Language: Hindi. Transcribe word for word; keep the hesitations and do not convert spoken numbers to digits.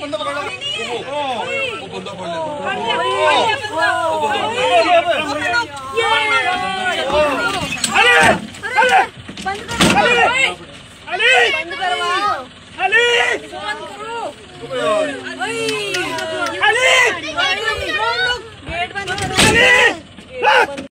बंदा पकड़ लो। वो बंदा पकड़ ले। अरे अरे बंद करो, अली बंद करवाओ, अली बंद करो।